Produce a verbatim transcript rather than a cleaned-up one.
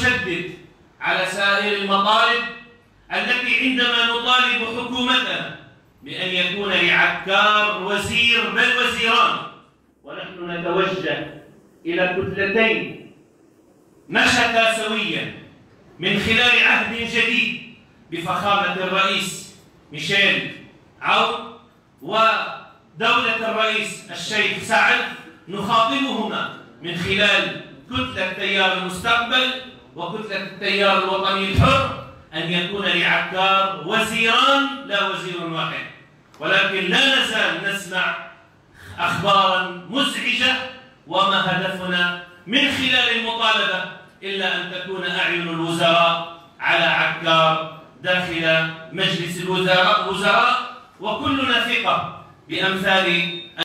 نشدد على سائر المطالب التي عندما نطالب حكومتنا بأن يكون لعكار وزير بل وزيران، ونحن نتوجه إلى كتلتين نشتا سويا من خلال عهد جديد بفخامة الرئيس ميشيل عون ودولة الرئيس الشيخ سعد، نخاطبهما من خلال كتلة تيار المستقبل وكتلة التيار الوطني الحر أن يكون لعكار وزيران لا وزير واحد. ولكن لا نزال نسمع أخبارا مزعجة، وما هدفنا من خلال المطالبة إلا أن تكون أعين الوزراء على عكار داخل مجلس الوزراء، وكلنا ثقة بأمثال